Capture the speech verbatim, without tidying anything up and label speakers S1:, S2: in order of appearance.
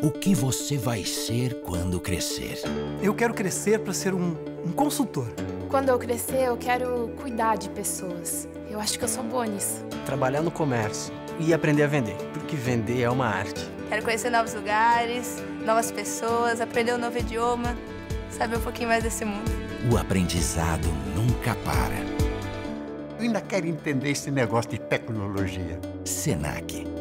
S1: O que você vai ser quando crescer?
S2: Eu quero crescer para ser um, um consultor.
S3: Quando eu crescer, eu quero cuidar de pessoas. Eu acho que eu sou boa nisso.
S4: Trabalhar no comércio e aprender a vender, porque vender é uma arte.
S5: Quero conhecer novos lugares, novas pessoas, aprender um novo idioma, saber um pouquinho mais desse mundo.
S1: O aprendizado nunca para.
S6: Eu ainda quero entender esse negócio de tecnologia.
S1: Senac.